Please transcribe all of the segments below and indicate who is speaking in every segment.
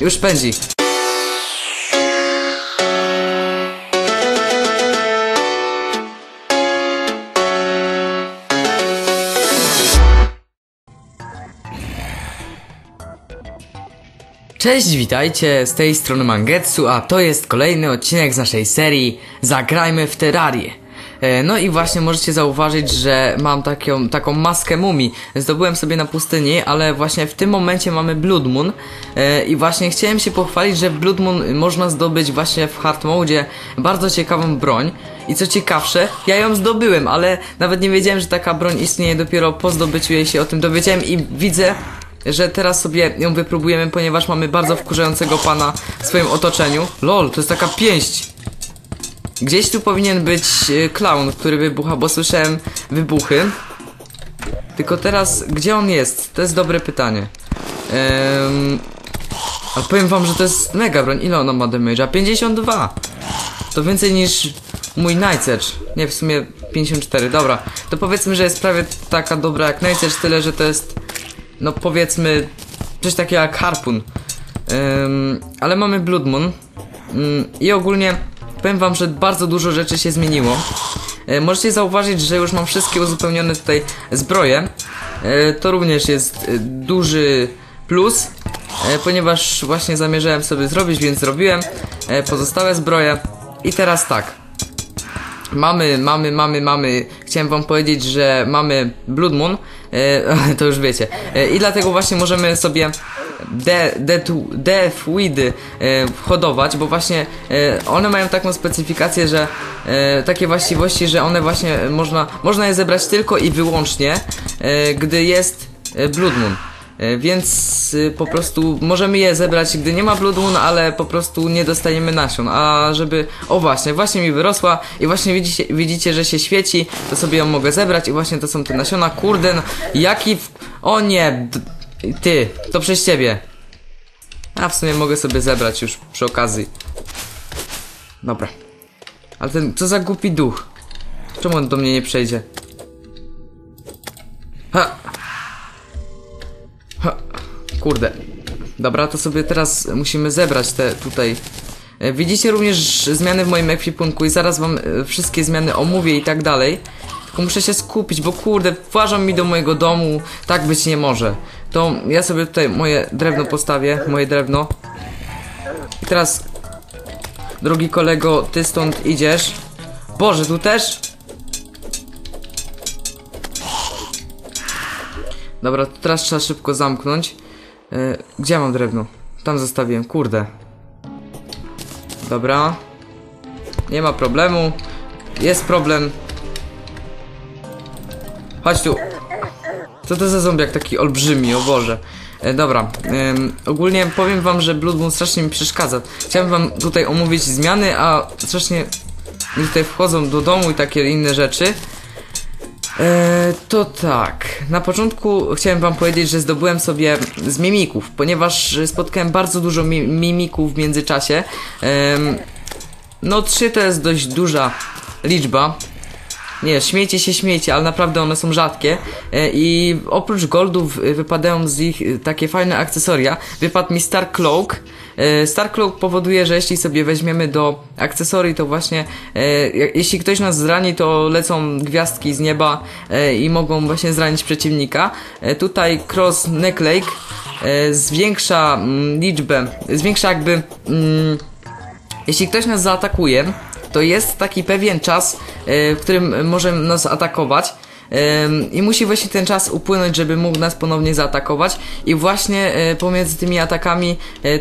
Speaker 1: już pędzi. Cześć, witajcie, z tej strony Mangetsu, a to jest kolejny odcinek z naszej serii Zagrajmy w Terrarię. No i właśnie możecie zauważyć, że mam taką maskę mumii. Zdobyłem sobie na pustyni, ale właśnie w tym momencie mamy Blood Moon. I właśnie chciałem się pochwalić, że w Blood Moon można zdobyć właśnie w hard mode bardzo ciekawą broń. I co ciekawsze, ja ją zdobyłem, ale nawet nie wiedziałem, że taka broń istnieje, dopiero po zdobyciu jej się o tym dowiedziałem i widzę, że teraz sobie ją wypróbujemy, ponieważ mamy bardzo wkurzającego pana w swoim otoczeniu. Lol, to jest taka pięść. Gdzieś tu powinien być klaun, który wybucha, bo słyszałem wybuchy. Tylko teraz, gdzie on jest? To jest dobre pytanie. Ale powiem wam, że to jest mega broń. Ile ona ma damage'a? 52. To więcej niż mój Night Edge. Nie, w sumie 54, dobra. To powiedzmy, że jest prawie taka dobra jak Night Edge, tyle że to jest, no powiedzmy, coś takiego jak harpun. Ale mamy Blood Moon. I ogólnie powiem wam, że bardzo dużo rzeczy się zmieniło. Możecie zauważyć, że już mam wszystkie uzupełnione tutaj zbroje. To również jest duży plus, ponieważ właśnie zamierzałem sobie zrobić, więc zrobiłem pozostałe zbroje. I teraz tak. Chciałem wam powiedzieć, że mamy Blood Moon, to już wiecie. I dlatego właśnie możemy sobie Deathweedy hodować, bo właśnie one mają taką specyfikację, że takie właściwości, że one właśnie można je zebrać tylko i wyłącznie, gdy jest Blood Moon. Więc po prostu możemy je zebrać, gdy nie ma Blood Moon, ale po prostu nie dostajemy nasion. A żeby... O właśnie mi wyrosła i właśnie widzicie, że się świeci, to sobie ją mogę zebrać i właśnie to są te nasiona. Kurde, no, jaki... O nie! Ty, to przez ciebie. A w sumie mogę sobie zebrać już przy okazji. Dobra. Ale ten... Co za głupi duch? Czemu on do mnie nie przejdzie? Ha! Kurde. Dobra, to sobie teraz musimy zebrać te tutaj. Widzicie również zmiany w moim ekwipunku i zaraz wam wszystkie zmiany omówię i tak dalej. Tylko muszę się skupić, bo kurde, włażą mi do mojego domu. Tak być nie może. To ja sobie tutaj moje drewno postawię, moje drewno. I teraz, drogi kolego, ty stąd idziesz. Boże, tu też? Dobra, to teraz trzeba szybko zamknąć. Gdzie ja mam drewno? Tam zostawiłem, kurde. Dobra. Nie ma problemu. Jest problem. Chodź tu. Co to za zombiak taki olbrzymi, o Boże. Dobra, ogólnie powiem wam, że Blood Moon strasznie mi przeszkadza. Chciałem wam tutaj omówić zmiany, a strasznie mi tutaj wchodzą do domu i takie inne rzeczy. To tak, na początku chciałem wam powiedzieć, że zdobyłem sobie z mimików, ponieważ spotkałem bardzo dużo mimików w międzyczasie. No 3 to jest dość duża liczba. Nie, śmiejcie, ale naprawdę one są rzadkie. I oprócz goldów wypadają z nich takie fajne akcesoria. Wypadł mi Star Cloak. Star Cloak powoduje, że jeśli sobie weźmiemy do akcesorii, to właśnie jeśli ktoś nas zrani, to lecą gwiazdki z nieba i mogą właśnie zranić przeciwnika. Tutaj Cross Necklake zwiększa liczbę, zwiększa jakby jeśli ktoś nas zaatakuje, to jest taki pewien czas, w którym może nas atakować. I musi właśnie ten czas upłynąć, żeby mógł nas ponownie zaatakować. I właśnie pomiędzy tymi atakami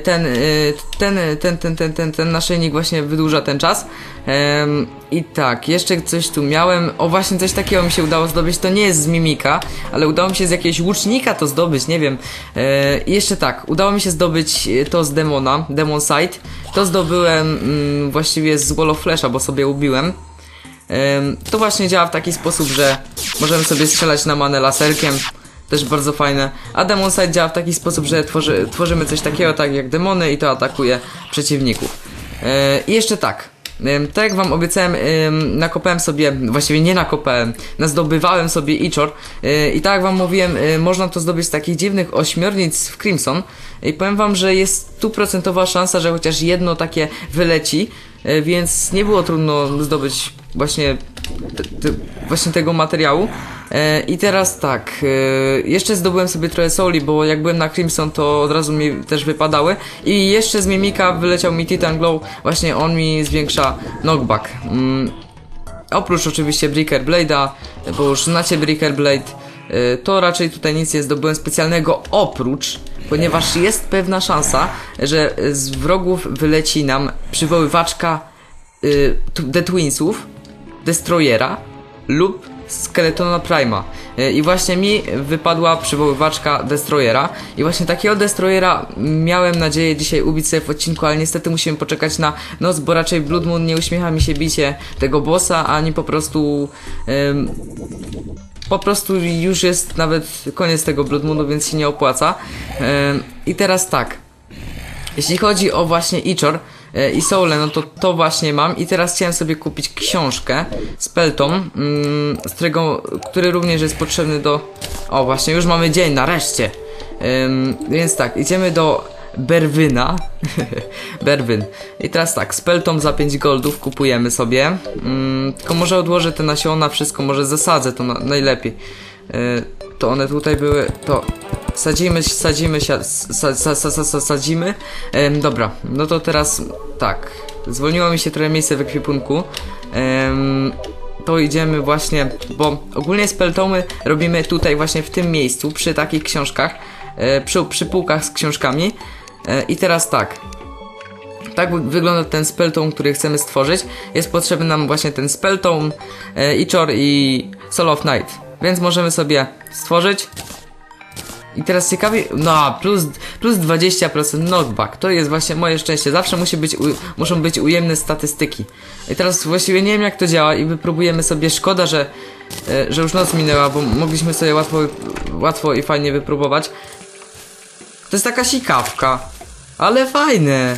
Speaker 1: ten naszyjnik właśnie wydłuża ten czas. I tak, jeszcze coś tu miałem. O, właśnie coś takiego mi się udało zdobyć. To nie jest z mimika, ale udało mi się z jakiegoś łucznika to zdobyć, nie wiem. I jeszcze tak, udało mi się zdobyć to z demona, Demon Sight. To zdobyłem właściwie z Wall of Flesha, bo sobie ubiłem. To właśnie działa w taki sposób, że możemy sobie strzelać na manę laserkiem. Też bardzo fajne. A Demon Sight działa w taki sposób, że tworzymy coś takiego tak jak demony i to atakuje przeciwników. I jeszcze tak, Tak jak wam obiecałem, nakopałem sobie, właściwie nie nakopałem, zdobywałem sobie Ichor i tak jak wam mówiłem, można to zdobyć z takich dziwnych ośmiornic w Crimson i powiem wam, że jest stuprocentowa szansa, że chociaż jedno takie wyleci, więc nie było trudno zdobyć właśnie tego materiału. I teraz tak, jeszcze zdobyłem sobie trochę soli, bo jak byłem na Crimson, to od razu mi też wypadały. I jeszcze z mimika wyleciał mi Titan Glow, właśnie on mi zwiększa knockback. Oprócz oczywiście Breaker Blade'a, bo już znacie Breaker Blade, to raczej tutaj nic nie zdobyłem specjalnego oprócz, ponieważ jest pewna szansa, że z wrogów wyleci nam przywoływaczka The Twinsów, Destroyera lub Skeletona Prima. I właśnie mi wypadła przywoływaczka Destroyera. I właśnie takiego Destroyera miałem nadzieję dzisiaj ubić sobie w odcinku, ale niestety musimy poczekać na noc, bo raczej Blood Moon nie uśmiecha mi się bicie tego bossa, ani po prostu już jest nawet koniec tego Blood Moonu, więc się nie opłaca. I teraz tak, jeśli chodzi o właśnie Ichor i Soul'ę, no to właśnie mam i teraz chciałem sobie kupić książkę Spelltome, który również jest potrzebny do... O, właśnie, już mamy dzień, nareszcie! Więc tak, idziemy do Berwyna. Berwyn. I teraz tak, Spelltome za 5 goldów kupujemy sobie. Tylko może odłożę te nasiona, wszystko, może zasadzę to najlepiej. To one tutaj były, to... Sadzimy. Dobra, no to teraz tak. Zwolniło mi się trochę miejsce w ekwipunku. To idziemy właśnie, bo ogólnie Spelltomy robimy tutaj właśnie w tym miejscu, przy takich książkach, przy półkach z książkami. I teraz tak. Tak wygląda ten Spelltome, który chcemy stworzyć. Jest potrzebny nam właśnie ten Spelltome, Ichor i Soul of Night. Więc możemy sobie stworzyć. I teraz ciekawie, no plus 20% knockback, to jest właśnie moje szczęście, zawsze muszą być ujemne statystyki. I teraz właściwie nie wiem jak to działa i wypróbujemy sobie, szkoda, że już noc minęła, bo mogliśmy sobie łatwo i fajnie wypróbować. To jest taka sikawka, ale fajne,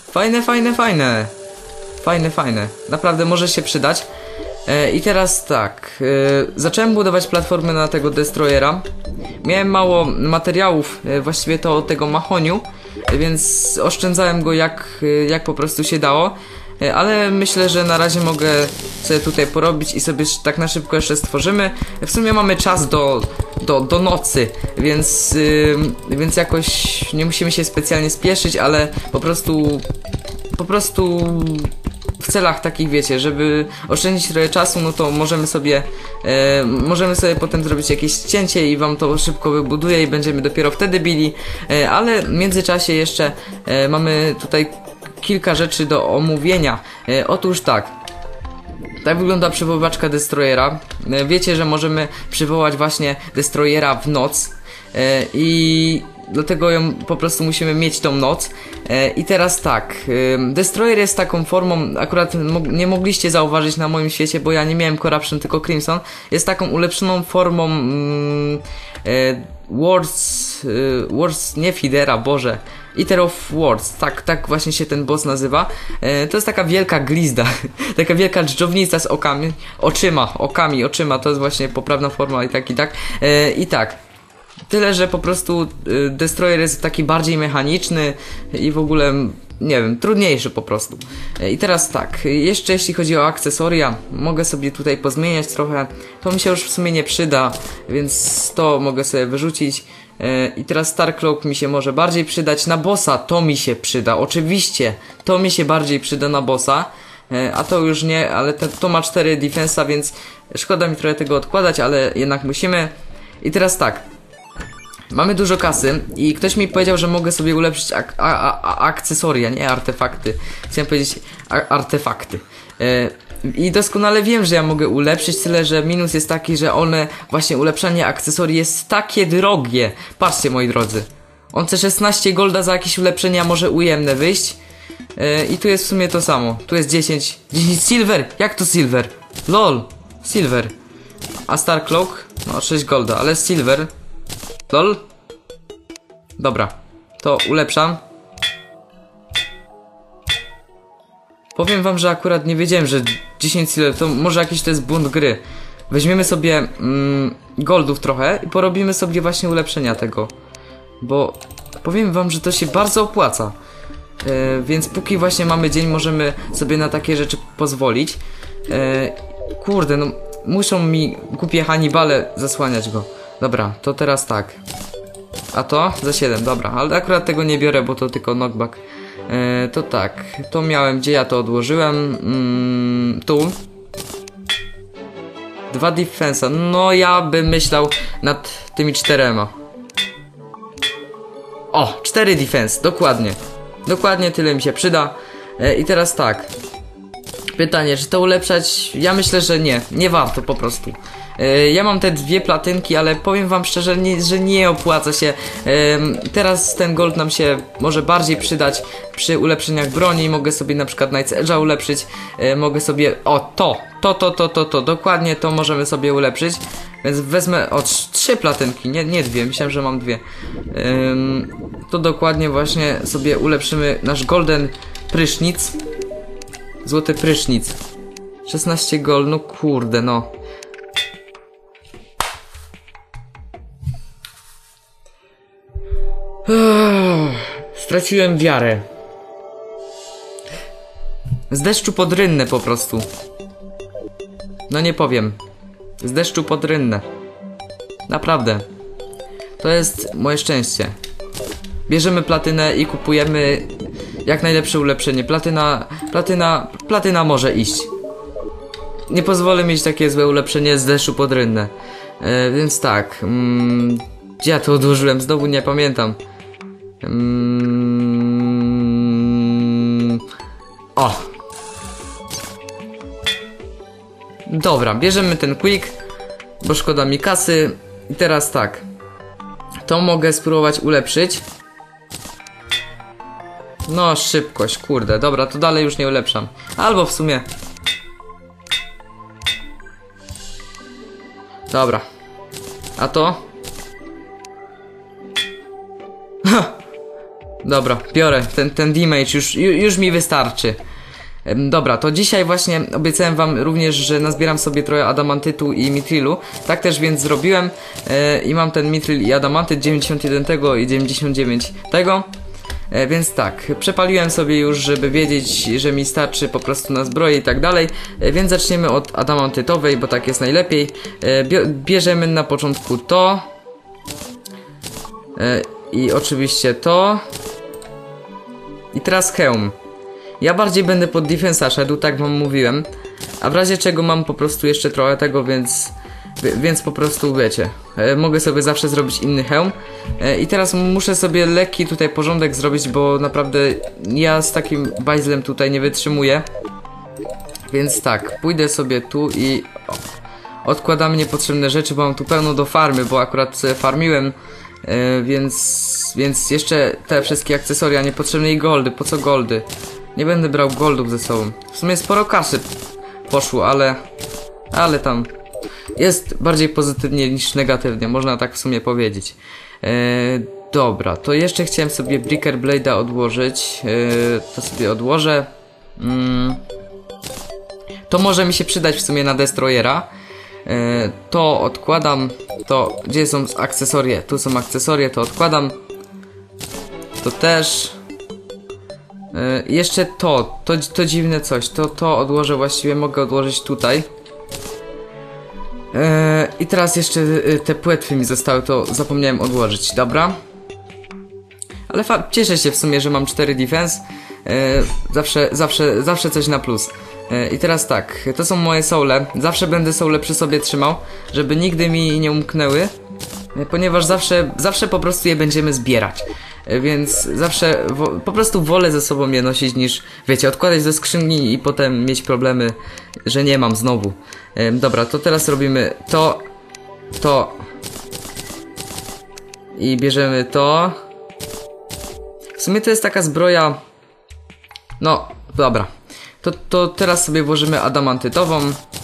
Speaker 1: fajne, naprawdę może się przydać. I teraz tak, zacząłem budować platformę na tego Destroyera. Miałem mało materiałów, właściwie to od tego mahoniu, więc oszczędzałem go jak po prostu się dało. Ale myślę, że na razie mogę sobie tutaj porobić i sobie tak na szybko jeszcze stworzymy. W sumie mamy czas do nocy, więc jakoś nie musimy się specjalnie spieszyć, ale po prostu w celach takich, wiecie, żeby oszczędzić trochę czasu, no to możemy sobie potem zrobić jakieś cięcie i wam to szybko wybuduję i będziemy dopiero wtedy bili, ale w międzyczasie jeszcze mamy tutaj kilka rzeczy do omówienia. Otóż tak wygląda przywoływaczka Destroyera. Wiecie, że możemy przywołać właśnie Destroyera w noc i dlatego ją po prostu musimy mieć tą noc. I teraz tak, Destroyer jest taką formą, akurat nie mogliście zauważyć na moim świecie, bo ja nie miałem Corruption, tylko Crimson. Jest taką ulepszoną formą Words, nie Fidera, Boże, Eater of Words, tak właśnie się ten boss nazywa. To jest taka wielka glizda, taka wielka dżdżownica z oczyma, to jest właśnie poprawna forma i tak. Tyle, że po prostu Destroyer jest taki bardziej mechaniczny i w ogóle, nie wiem, trudniejszy po prostu. I teraz tak, jeszcze jeśli chodzi o akcesoria, mogę sobie tutaj pozmieniać trochę. To mi się już w sumie nie przyda, więc to mogę sobie wyrzucić. I teraz Starcloak mi się może bardziej przydać. Na bossa to mi się przyda, oczywiście, to mi się bardziej przyda na bossa. A to już nie, ale to ma 4 defensa, więc szkoda mi trochę tego odkładać, ale jednak musimy. I teraz tak. Mamy dużo kasy i ktoś mi powiedział, że mogę sobie ulepszyć akcesoria, nie artefakty. Chciałem powiedzieć artefakty. I doskonale wiem, że ja mogę ulepszyć, tyle że minus jest taki, że właśnie ulepszanie akcesorii jest takie drogie. Patrzcie, moi drodzy. On chce 16 golda za jakieś ulepszenia, może ujemne wyjść. I tu jest w sumie to samo. Tu jest 10 silver. Jak to silver? LOL. Silver. A Starcloak? No 6 golda, ale silver. LOL. Dobra, to ulepszam. powiem wam, że akurat nie wiedziałem, że 10 silver to może jakiś to jest błąd gry. Weźmiemy sobie goldów trochę i porobimy sobie właśnie ulepszenia tego. Bo powiem wam, że to się bardzo opłaca. Więc póki właśnie mamy dzień, możemy sobie na takie rzeczy pozwolić. Kurde, no muszą mi głupie Hannibale zasłaniać go. Dobra, to teraz tak. A to? Za 7, dobra, ale akurat tego nie biorę, bo to tylko knockback. To tak, to miałem, gdzie ja to odłożyłem? Tu. 2 defensa, no ja bym myślał nad tymi 4. O, 4 defense, dokładnie. Dokładnie tyle mi się przyda. I teraz tak. Pytanie, czy to ulepszać? Ja myślę, że nie warto po prostu. Ja mam te 2 platynki, ale powiem wam szczerze, że nie opłaca się. Teraz ten gold nam się może bardziej przydać przy ulepszeniach broni. Mogę sobie na przykład Knight's Edge'a ulepszyć. Mogę sobie, o to, dokładnie to możemy sobie ulepszyć. Więc wezmę, o 3 platynki, nie 2, myślałem, że mam 2. To dokładnie właśnie sobie ulepszymy nasz golden prysznic. Złoty prysznic. 16 gold, no kurde, no. Straciłem wiarę. Z deszczu pod rynnę po prostu. No nie powiem. Z deszczu pod rynnę. Naprawdę. To jest moje szczęście. Bierzemy platynę i kupujemy jak najlepsze ulepszenie. Platyna może iść. Nie pozwolę mieć takie złe ulepszenie z deszczu pod rynnę. Więc tak. Gdzie ja to odłożyłem? Znowu nie pamiętam. O! Dobra, bierzemy ten quick, bo szkoda mi kasy. I teraz tak. To mogę spróbować ulepszyć. No, szybkość, kurde. Dobra, to dalej już nie ulepszam. Albo w sumie. Dobra. A to? Ha! Dobra, biorę ten damage, już mi wystarczy. Dobra, to dzisiaj właśnie obiecałem wam również, że nazbieram sobie trochę adamantytu i mitrilu. Tak też więc zrobiłem. I mam ten mitril i adamantyt 91 tego i 99 tego. Więc tak, przepaliłem sobie już, żeby wiedzieć, że mi starczy po prostu na zbroję i tak dalej. Więc zaczniemy od adamantytowej, bo tak jest najlepiej. Bierzemy na początku to. I oczywiście to. I teraz hełm. Ja bardziej będę pod defensa szedł, tak wam mówiłem. A w razie czego mam po prostu jeszcze trochę tego, więc po prostu wiecie. Mogę sobie zawsze zrobić inny hełm. I teraz muszę sobie lekki tutaj porządek zrobić, bo naprawdę ja z takim bajzlem tutaj nie wytrzymuję. Więc tak, pójdę sobie tu i odkładam niepotrzebne rzeczy, bo mam tu pełno do farmy, bo akurat farmiłem. Więc jeszcze te wszystkie akcesoria niepotrzebne i goldy. Po co goldy? Nie będę brał goldów ze sobą. W sumie sporo kasy poszło, ale tam jest bardziej pozytywnie niż negatywnie, można tak w sumie powiedzieć. Dobra, to jeszcze chciałem sobie Breaker Blade'a odłożyć. To sobie odłożę. To może mi się przydać w sumie na Destroyera. To odkładam. To gdzie są akcesorie? Tu są akcesorie, to odkładam. To też. Jeszcze to dziwne coś. To odłożę właściwie, mogę odłożyć tutaj. I teraz jeszcze te płetwy mi zostały, to zapomniałem odłożyć, dobra. Ale cieszę się w sumie, że mam 4 defense. Zawsze coś na plus. I teraz tak, to są moje soule. Zawsze będę soule przy sobie trzymał, żeby nigdy mi nie umknęły. Ponieważ zawsze po prostu je będziemy zbierać. Więc zawsze po prostu wolę ze sobą je nosić niż, wiecie, odkładać do skrzynki i potem mieć problemy, że nie mam znowu. Dobra, to teraz robimy to i bierzemy to. W sumie to jest taka zbroja. No, dobra. To teraz sobie włożymy adamantytową.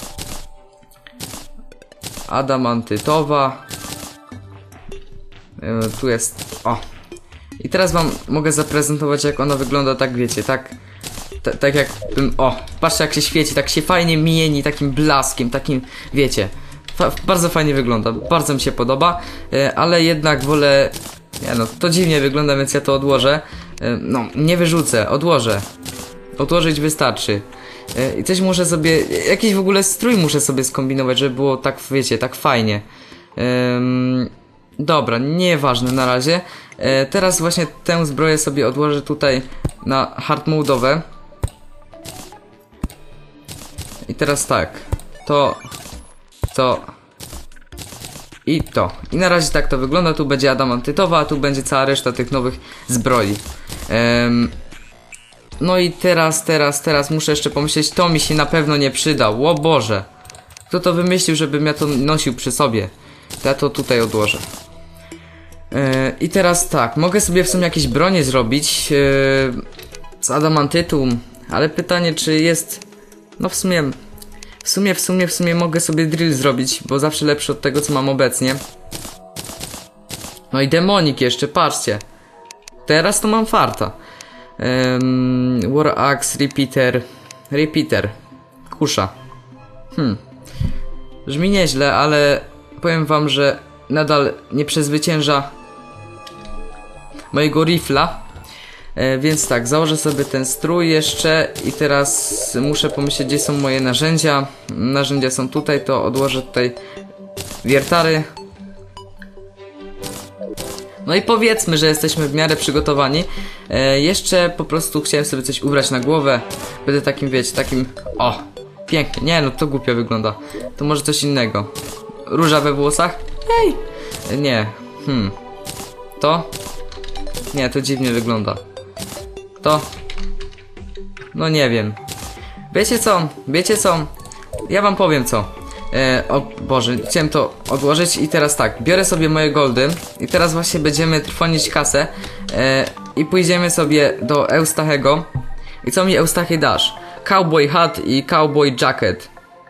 Speaker 1: Adamantytowa. Tu jest. O. I teraz wam mogę zaprezentować, jak ona wygląda, tak wiecie, tak jakbym... O, patrzcie jak się świeci, tak się fajnie mieni, takim blaskiem, takim, wiecie. Bardzo fajnie wygląda, bardzo mi się podoba, ale jednak wolę... Nie no, to dziwnie wygląda, więc ja to odłożę. No, nie wyrzucę, odłożę. Odłożyć wystarczy. I coś muszę sobie... Jakiś w ogóle strój muszę sobie skombinować, żeby było tak, wiecie, tak fajnie. Dobra, nieważne na razie. Teraz właśnie tę zbroję sobie odłożę tutaj na hard mode'owe. I teraz tak. To i to. I na razie tak to wygląda. Tu będzie adamantytowa, a tu będzie cała reszta tych nowych zbroi. No i teraz muszę jeszcze pomyśleć. To mi się na pewno nie przyda. O Boże. Kto to wymyślił, żebym ja to nosił przy sobie? To ja to tutaj odłożę. I teraz tak. Mogę sobie w sumie jakieś bronie zrobić z adamantytu. Ale pytanie czy jest... No w sumie mogę sobie drill zrobić, bo zawsze lepszy od tego co mam obecnie. No i demonik jeszcze, patrzcie. Teraz to mam farta. War Axe, Repeater. Kusza. Brzmi nieźle, ale powiem wam, że nadal nie przezwycięża mojego rifla. Więc tak, założę sobie ten strój jeszcze i teraz muszę pomyśleć, gdzie są moje narzędzia. Narzędzia są tutaj, to odłożę tutaj wiertary. No i powiedzmy, że jesteśmy w miarę przygotowani. Jeszcze po prostu chciałem sobie coś ubrać na głowę. Będę takim, wiecie, takim... O, pięknie. Nie no, to głupio wygląda. To może coś innego. Róża we włosach? Hej! Nie. To? Nie, to dziwnie wygląda. To? No nie wiem. Wiecie co? Ja wam powiem co. O Boże, chciałem to odłożyć i teraz tak, biorę sobie moje goldy i teraz właśnie będziemy trwonić kasę i pójdziemy sobie do Eustachego. I co mi Eustachy dasz? Cowboy hat i cowboy jacket.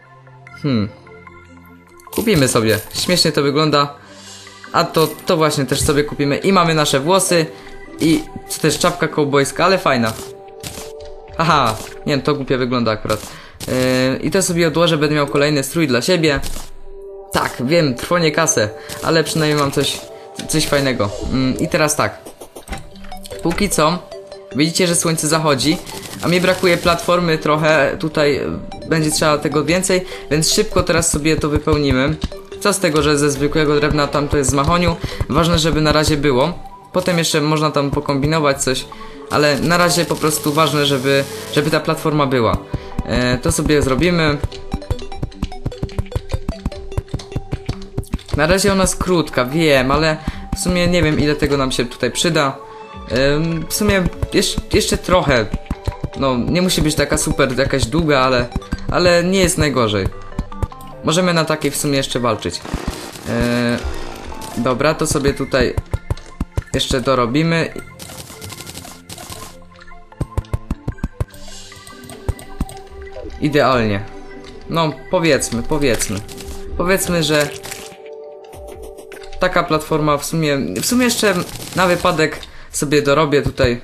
Speaker 1: Kupimy sobie, śmiesznie to wygląda. A to właśnie też sobie kupimy i mamy nasze włosy. I też czapka cowboyska, ale fajna. Haha, nie wiem, to głupio wygląda akurat. I to sobie odłożę, będę miał kolejny strój dla siebie. Tak, wiem, trwonię kasę, ale przynajmniej mam coś fajnego. I teraz tak. Póki co, widzicie, że słońce zachodzi, a mi brakuje platformy trochę, tutaj będzie trzeba tego więcej, więc szybko teraz sobie to wypełnimy. Co z tego, że ze zwykłego drewna tam to jest z mahoniu, ważne, żeby na razie było. Potem jeszcze można tam pokombinować coś, ale na razie po prostu ważne, żeby ta platforma była. To sobie zrobimy. Na razie ona jest krótka, wiem, ale w sumie nie wiem ile tego nam się tutaj przyda. W sumie jeszcze trochę. No, nie musi być taka super, jakaś długa, ale nie jest najgorzej. Możemy na takiej w sumie jeszcze walczyć. Dobra, to sobie tutaj jeszcze dorobimy. Idealnie. No, powiedzmy, że taka platforma w sumie jeszcze na wypadek sobie dorobię tutaj,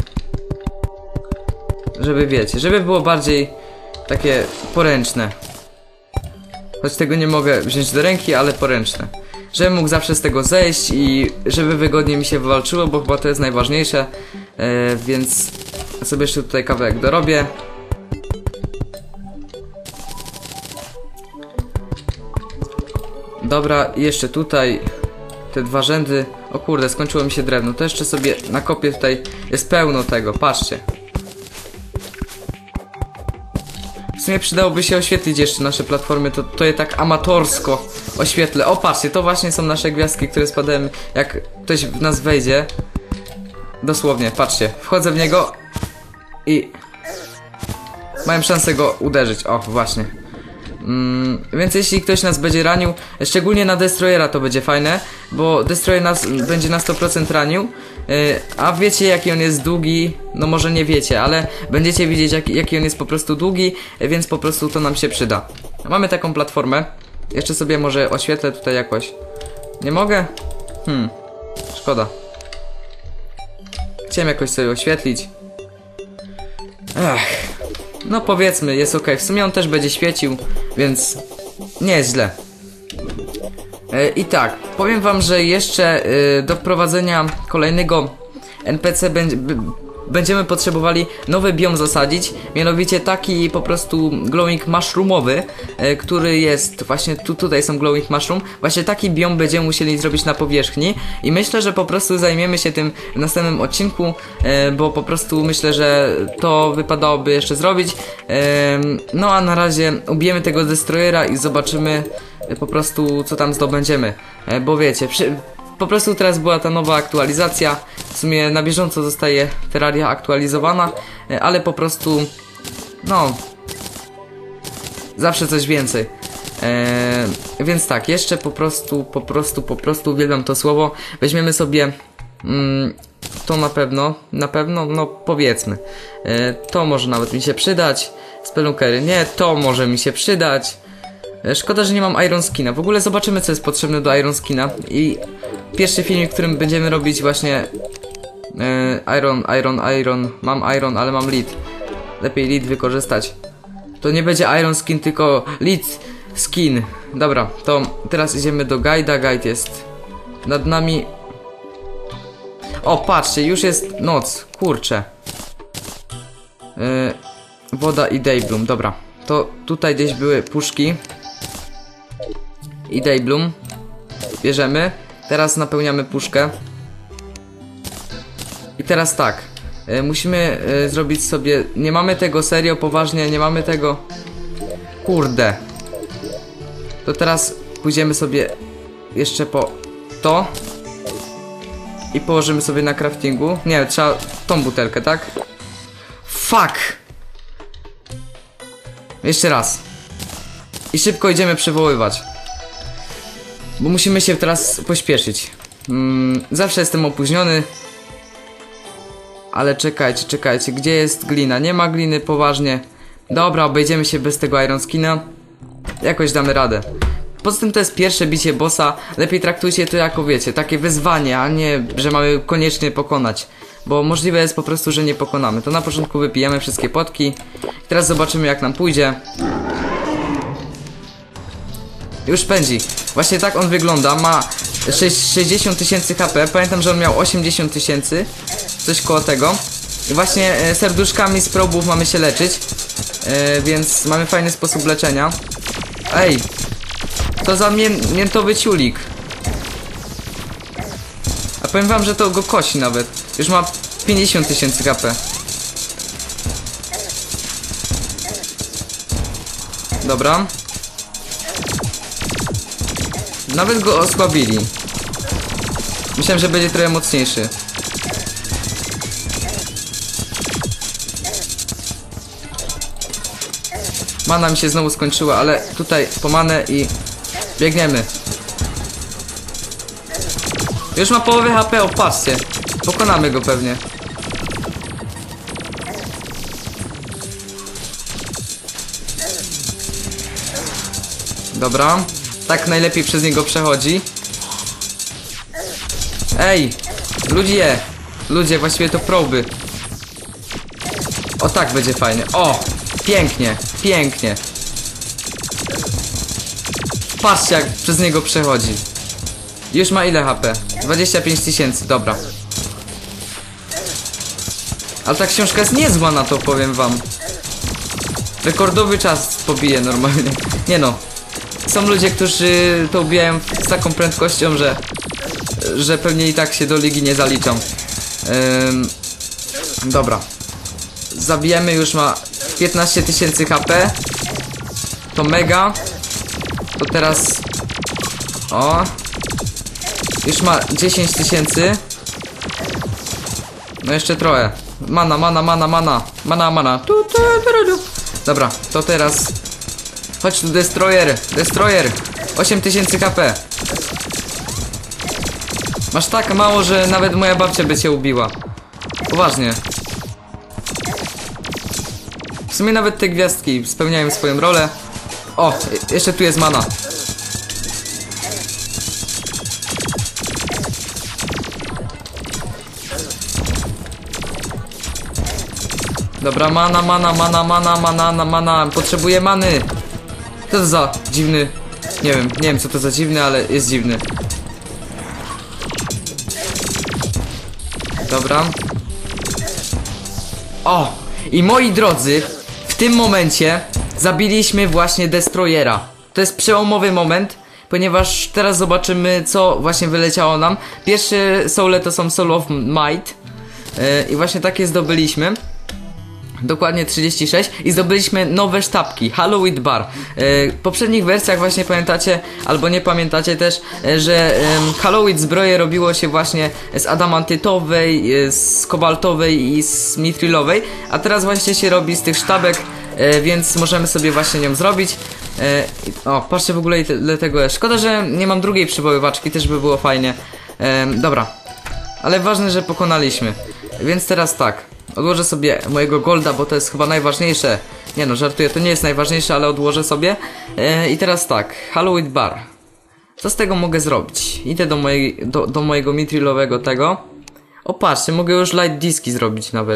Speaker 1: żeby wiecie, żeby było bardziej takie poręczne. Choć tego nie mogę wziąć do ręki, ale poręczne. Żebym mógł zawsze z tego zejść i żeby wygodnie mi się wywalczyło, bo chyba to jest najważniejsze. Więc sobie jeszcze tutaj kawałek dorobię. Dobra, jeszcze tutaj te dwa rzędy. O kurde, skończyło mi się drewno. To jeszcze sobie nakopię tutaj. Jest pełno tego, patrzcie. W sumie przydałoby się oświetlić jeszcze nasze platformy. To je tak amatorsko oświetlę. O, patrzcie, to właśnie są nasze gwiazdki, które spadają jak ktoś w nas wejdzie. Dosłownie, patrzcie. Wchodzę w niego i mają szansę go uderzyć. O, właśnie. Więc jeśli ktoś nas będzie ranił, szczególnie na Destroyera to będzie fajne, bo Destroyer nas będzie na 100% ranił. A wiecie jaki on jest długi? No może nie wiecie, ale będziecie widzieć jaki on jest po prostu długi, więc po prostu to nam się przyda. Mamy taką platformę. Jeszcze sobie może oświetlę tutaj jakoś. Nie mogę? Szkoda. Chciałem jakoś sobie oświetlić. no powiedzmy, jest ok. W sumie on też będzie świecił, więc nie jest źle. I tak, powiem wam, że jeszcze do wprowadzenia kolejnego NPC będziemy potrzebowali nowy biom zasadzić, mianowicie taki po prostu glowing mushroomowy, który jest właśnie tutaj są glowing mushroom. Właśnie taki biom będziemy musieli zrobić na powierzchni i myślę, że po prostu zajmiemy się tym w następnym odcinku, bo po prostu myślę, że to wypadałoby jeszcze zrobić. No a na razie ubijemy tego destroyera i zobaczymy po prostu co tam zdobędziemy, bo wiecie, po prostu teraz była ta nowa aktualizacja. W sumie na bieżąco zostaje Terraria aktualizowana, ale po prostu no zawsze coś więcej. Więc tak, jeszcze po prostu uwielbiam to słowo. Weźmiemy sobie to na pewno, no powiedzmy. To może nawet mi się przydać. Spelunkery, nie, to może mi się przydać. Szkoda, że nie mam Iron Skina. W ogóle zobaczymy, co jest potrzebne do Iron Skina. I pierwszy filmik, w którym będziemy robić właśnie Iron. Mam Iron, ale mam Lead. Lepiej Lead wykorzystać. To nie będzie Iron Skin, tylko Lead Skin. Dobra, to teraz idziemy do Guide'a. Guide jest nad nami. O, patrzcie, już jest noc. Kurczę. Woda i Daybloom, dobra. To tutaj gdzieś były puszki i Daybloom. Bierzemy. Teraz napełniamy puszkę. I teraz tak. Musimy zrobić sobie... Nie mamy tego, serio, poważnie, nie mamy tego. Kurde. To teraz pójdziemy sobie jeszcze po to. I położymy sobie na craftingu. Nie, trzeba tą butelkę, tak? Fuck! Jeszcze raz. I szybko idziemy przywoływać. Bo musimy się teraz pośpieszyć. Zawsze jestem opóźniony. Ale czekajcie. Gdzie jest glina? Nie ma gliny, poważnie. Dobra, obejdziemy się bez tego Iron Skina. Jakoś damy radę. Poza tym to jest pierwsze bicie bossa. Lepiej traktujcie to jako, wiecie, takie wyzwanie, a nie, że mamy koniecznie pokonać. Bo możliwe jest po prostu, że nie pokonamy. To na początku wypijemy wszystkie potki. Teraz zobaczymy, jak nam pójdzie. Już pędzi. Właśnie tak on wygląda. Ma 60 000 HP. Pamiętam, że on miał 80 000. Coś koło tego. I właśnie serduszkami z probów mamy się leczyć. Więc mamy fajny sposób leczenia. Ej! To za miętowy ciulik. A powiem wam, że to go kosi nawet. Już ma 50 000 HP. Dobra. Nawet go osłabili. Myślałem, że będzie trochę mocniejszy. Mana mi się znowu skończyła, ale tutaj po manę i biegniemy. Już ma połowę HP, opatrzcie. Pokonamy go pewnie. Dobra. Tak najlepiej przez niego przechodzi. Ej! Ludzie, właściwie to proby. O, tak będzie fajnie. O! Pięknie, pięknie. Patrzcie, jak przez niego przechodzi. Już ma ile HP? 25 000, dobra. Ale ta książka jest niezła na to, powiem wam. Rekordowy czas pobije normalnie. Nie no. Są ludzie, którzy to ubijają z taką prędkością, że pewnie i tak się do ligi nie zaliczą. Dobra. Zabijemy, już ma 15 000 HP. To mega. To teraz... O. Już ma 10 000. No jeszcze trochę. Mana. Dobra, to teraz... Chodź tu, Destroyer. 8000 HP. Masz tak mało, że nawet moja babcia by cię ubiła. Poważnie. W sumie nawet te gwiazdki spełniają swoją rolę. O, jeszcze tu jest mana. Dobra, mana. Potrzebuję many. Co to za dziwny... Nie wiem co to za dziwny, ale jest dziwny. Dobra. O! I moi drodzy, w tym momencie zabiliśmy właśnie Destroyera. To jest przełomowy moment, ponieważ teraz zobaczymy, co właśnie wyleciało nam. Pierwsze soule to są Soul of Might. I właśnie takie zdobyliśmy. Dokładnie 36 i zdobyliśmy nowe sztabki Halloween Bar. W poprzednich wersjach właśnie pamiętacie, albo nie pamiętacie też, że Halloween zbroje robiło się właśnie z adamantytowej, z kobaltowej i z mitrilowej, a teraz właśnie się robi z tych sztabek, więc możemy sobie właśnie nią zrobić. O, patrzcie w ogóle ile tego jest. Szkoda, że nie mam drugiej przywoływaczki, też by było fajnie. Dobra, ale ważne, że pokonaliśmy. Więc teraz tak, odłożę sobie mojego golda, bo to jest chyba najważniejsze. Nie no, żartuję, to nie jest najważniejsze, ale odłożę sobie. I teraz tak, Halloween Bar. Co z tego mogę zrobić? Idę do mojego mitrilowego tego. O patrzcie, mogę już light diski zrobić nawet.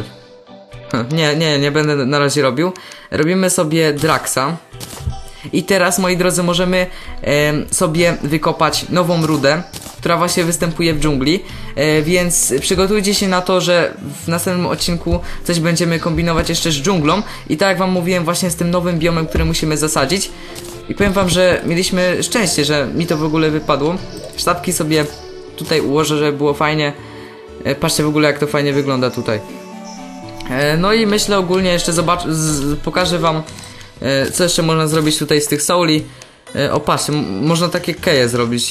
Speaker 1: Nie będę na razie robił. Robimy sobie Draxa. I teraz, moi drodzy, możemy sobie wykopać nową rudę, która właśnie występuje w dżungli, więc przygotujcie się na to, że w następnym odcinku coś będziemy kombinować jeszcze z dżunglą. I tak jak wam mówiłem, właśnie z tym nowym biomem, który musimy zasadzić. I powiem wam, że mieliśmy szczęście, że mi to w ogóle wypadło. Sztabki sobie tutaj ułożę, żeby było fajnie. Patrzcie w ogóle, jak to fajnie wygląda tutaj. No i myślę ogólnie jeszcze pokażę wam, co jeszcze można zrobić tutaj z tych souli. O patrzcie, można takie keje zrobić.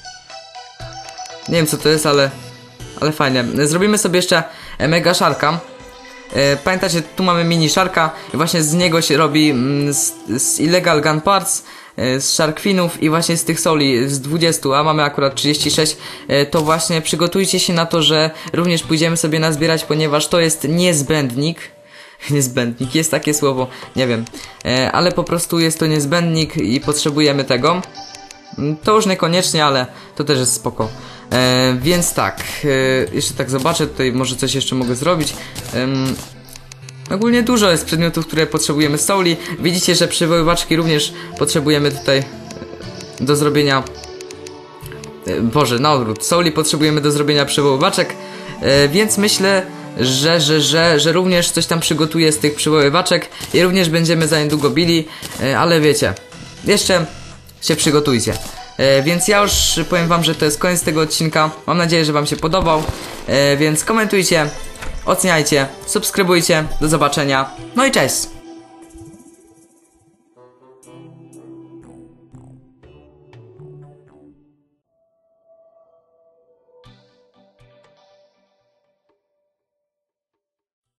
Speaker 1: Nie wiem co to jest, ale fajnie. Zrobimy sobie jeszcze mega sharka. Pamiętacie, tu mamy mini sharka i właśnie z niego się robi z illegal gun parts, z sharkwinów i właśnie z tych soli z 20, a mamy akurat 36. To właśnie przygotujcie się na to, że również pójdziemy sobie nazbierać, ponieważ to jest niezbędnik. Niezbędnik, jest takie słowo, nie wiem, ale po prostu jest to niezbędnik i potrzebujemy tego. To już niekoniecznie, ale to też jest spoko. Więc tak, jeszcze tak zobaczę, tutaj może coś jeszcze mogę zrobić. Ogólnie dużo jest przedmiotów, które potrzebujemy z souli. Widzicie, że przywoływaczki również potrzebujemy tutaj do zrobienia... Boże, na odwrót, souli potrzebujemy do zrobienia przywoływaczek, więc myślę, że również coś tam przygotuję z tych przywoływaczek i również będziemy za niedługo bili, ale wiecie, jeszcze się przygotujcie. Więc ja już powiem wam, że to jest koniec tego odcinka. Mam nadzieję, że wam się podobał, więc komentujcie, oceniajcie, subskrybujcie, do zobaczenia, no i cześć!